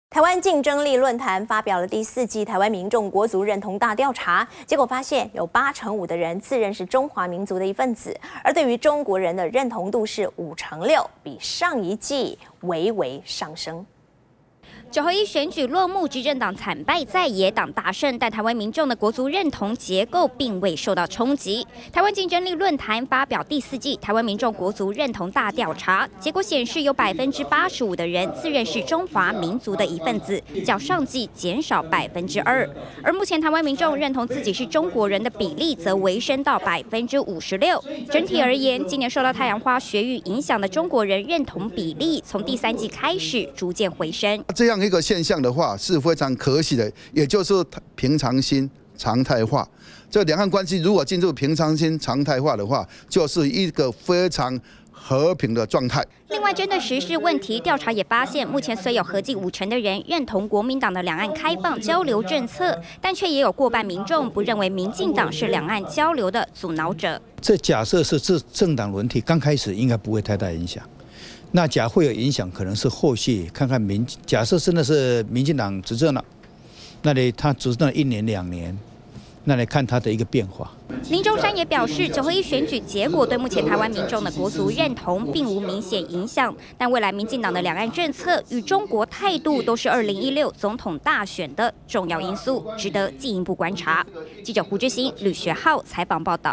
台湾竞争力论坛发表了第4季台湾民众国族认同大调查，结果发现有85%的人自认是中华民族的一份子，而对于中国人的认同度是56%，比上一季微微上升。 9合1选举落幕，执政党惨败，在野党大胜，但台湾民众的国族认同结构并未受到冲击。台湾竞争力论坛发表第4季台湾民众国族认同大调查，结果显示有85%的人自认是中华民族的一份子，较上季减少2%。而目前台湾民众认同自己是中国人的比例则微升到56%。整体而言，今年受到太阳花学运影响的中国人认同比例，从第3季开始逐渐回升。 这样一个现象的话是非常可喜的，也就是平常心常态化。这两岸关系如果进入平常心常态化的话，就是一个非常和平的状态。 另外，针对时事问题调查也发现，目前虽有合计50%的人认同国民党的两岸开放交流政策，但却也有过半民众不认为民进党是两岸交流的阻挠者。 这假设是政党轮替刚开始应该不会太大影响。那假会有影响，可能是后续看看假设真的是民进党执政了，那里他执政了1年2年，那来看他的一个变化。 林中山也表示，9合1选举结果对目前台湾民众的国族认同并无明显影响，但未来民进党的两岸政策与中国态度都是2016总统大选的重要因素，值得进一步观察。记者胡志兴、吕学浩采访报道。